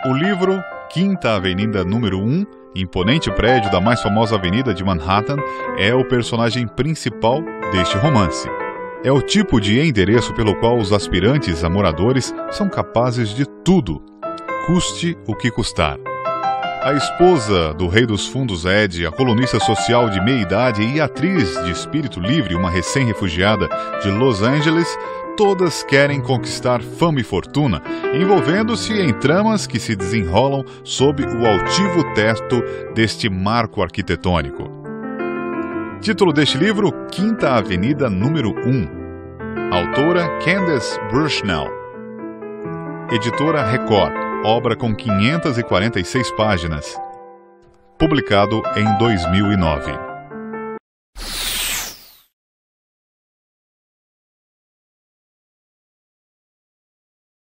O livro Quinta Avenida número 1, imponente prédio da mais famosa avenida de Manhattan, é o personagem principal deste romance. É o tipo de endereço pelo qual os aspirantes a moradores são capazes de tudo, custe o que custar. A esposa do rei dos fundos Ed, a colunista social de meia-idade e atriz de espírito livre, uma recém-refugiada de Los Angeles, todas querem conquistar fama e fortuna, envolvendo-se em tramas que se desenrolam sob o altivo teto deste marco arquitetônico. Título deste livro, Quinta Avenida número 1. Autora Candace Bushnell. Editora Record. Obra com 546 páginas. Publicado em 2009.